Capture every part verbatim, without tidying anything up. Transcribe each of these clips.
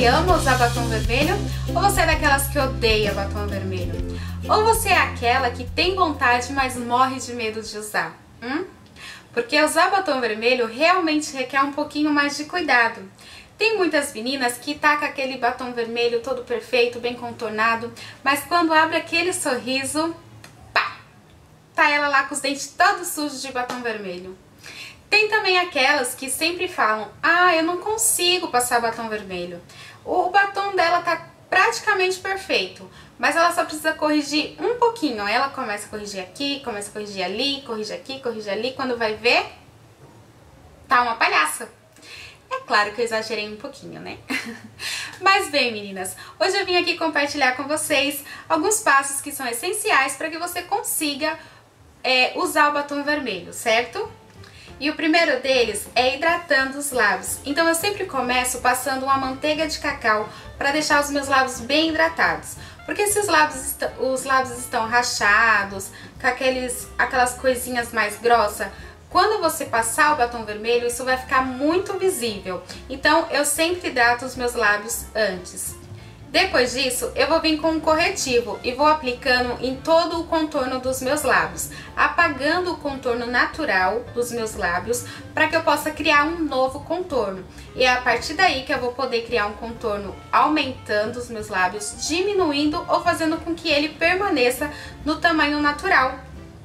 que ama usar batom vermelho ou você é daquelas que odeia batom vermelho? Ou você é aquela que tem vontade, mas morre de medo de usar? Hum? Porque usar batom vermelho realmente requer um pouquinho mais de cuidado. Tem muitas meninas que tacam aquele batom vermelho todo perfeito, bem contornado, mas quando abre aquele sorriso, pá! Tá ela lá com os dentes todos sujos de batom vermelho. Tem também aquelas que sempre falam, ah, eu não consigo passar batom vermelho. O batom dela tá praticamente perfeito, mas ela só precisa corrigir um pouquinho. Ela começa a corrigir aqui, começa a corrigir ali, corrige aqui, corrige ali, quando vai ver, tá uma palhaça. É claro que eu exagerei um pouquinho, né? Mas bem, meninas, hoje eu vim aqui compartilhar com vocês alguns passos que são essenciais para que você consiga é, usar o batom vermelho, certo? E o primeiro deles é hidratando os lábios. Então eu sempre começo passando uma manteiga de cacau para deixar os meus lábios bem hidratados. Porque se os lábios, os lábios estão rachados, com aqueles, aquelas coisinhas mais grossas, quando você passar o batom vermelho, isso vai ficar muito visível. Então, eu sempre hidrato os meus lábios antes. Depois disso, eu vou vir com um corretivo e vou aplicando em todo o contorno dos meus lábios, apagando o contorno natural dos meus lábios para que eu possa criar um novo contorno. E é a partir daí que eu vou poder criar um contorno aumentando os meus lábios, diminuindo ou fazendo com que ele permaneça no tamanho natural.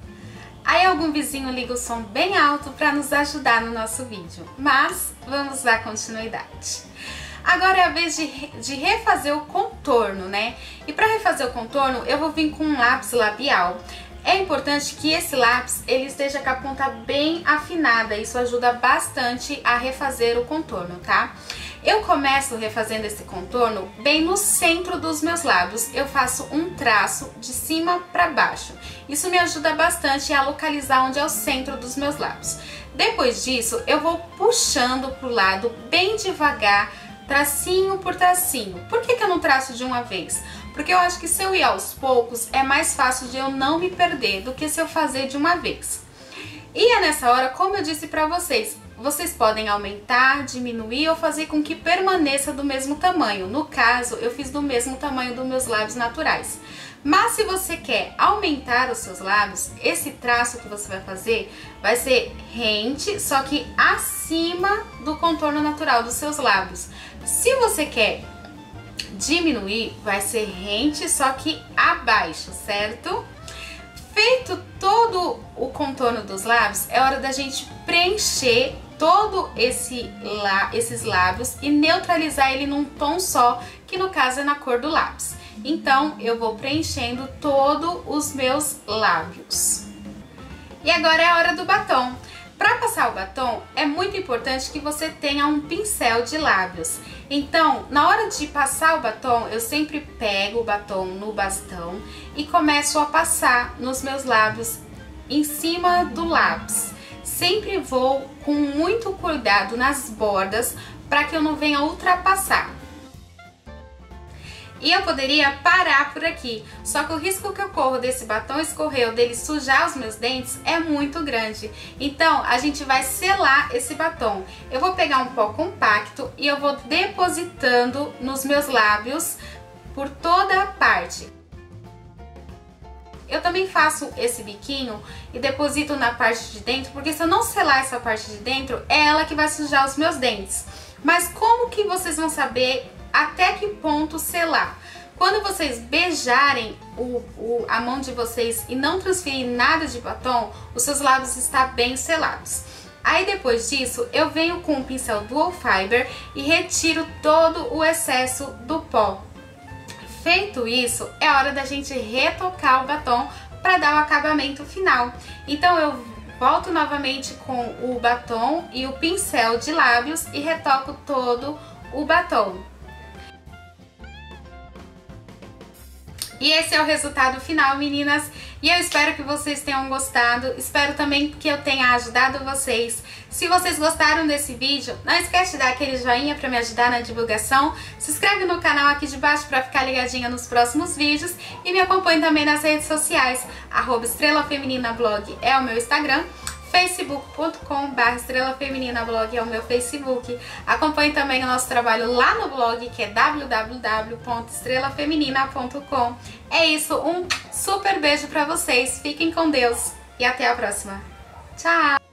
Aí algum vizinho liga o som bem alto para nos ajudar no nosso vídeo, mas vamos dar continuidade. Agora é a vez de, de refazer o contorno, né? E para refazer o contorno eu vou vir com um lápis labial. É importante que esse lápis ele esteja com a ponta bem afinada, isso ajuda bastante a refazer o contorno, tá? Eu começo refazendo esse contorno bem no centro dos meus lábios, eu faço um traço de cima para baixo. Isso me ajuda bastante a localizar onde é o centro dos meus lábios. Depois disso, eu vou puxando pro lado bem devagar, tracinho por tracinho. Por que que eu não traço de uma vez? Porque eu acho que se eu ir aos poucos, é mais fácil de eu não me perder do que se eu fazer de uma vez. E é nessa hora, como eu disse pra vocês, vocês podem aumentar, diminuir ou fazer com que permaneça do mesmo tamanho. No caso, eu fiz do mesmo tamanho dos meus lábios naturais. Mas se você quer aumentar os seus lábios, esse traço que você vai fazer vai ser rente, só que acima do contorno natural dos seus lábios. Se você quer diminuir, vai ser rente, só que abaixo, certo? Feito todo o contorno dos lábios, é hora da gente preencher todo esse lá, esses lábios e neutralizar ele num tom só, que no caso é na cor do lápis. Então eu vou preenchendo todos os meus lábios. E agora é a hora do batom. Para passar o batom é muito importante que você tenha um pincel de lábios. Então, na hora de passar o batom, eu sempre pego o batom no bastão e começo a passar nos meus lábios em cima do lápis. Sempre vou com muito cuidado nas bordas para que eu não venha ultrapassar. E eu poderia parar por aqui, só que o risco que eu corro desse batom escorrer ou dele sujar os meus dentes é muito grande. Então a gente vai selar esse batom. Eu vou pegar um pó compacto e eu vou depositando nos meus lábios por toda a parte. Eu também faço esse biquinho e deposito na parte de dentro, porque se eu não selar essa parte de dentro, é ela que vai sujar os meus dentes. Mas como que vocês vão saber até que ponto selar? Quando vocês beijarem o, o, a mão de vocês e não transferirem nada de batom, os seus lábios estão bem selados. Aí depois disso, eu venho com o pincel Dual Fiber e retiro todo o excesso do pó. Feito isso, é hora da gente retocar o batom para dar o acabamento final. Então eu volto novamente com o batom e o pincel de lábios e retoco todo o batom. E esse é o resultado final, meninas. E eu espero que vocês tenham gostado. Espero também que eu tenha ajudado vocês. Se vocês gostaram desse vídeo, não esquece de dar aquele joinha para me ajudar na divulgação. Se inscreve no canal aqui de baixo para ficar ligadinha nos próximos vídeos. E me acompanhe também nas redes sociais. arroba Estrela Feminina Blog é o meu Instagram. facebook ponto com barra estrela feminina blog é o meu Facebook. Acompanhe também o nosso trabalho lá no blog, que é w w w ponto estrela feminina ponto com. É isso, um super beijo pra vocês, fiquem com Deus e até a próxima. Tchau!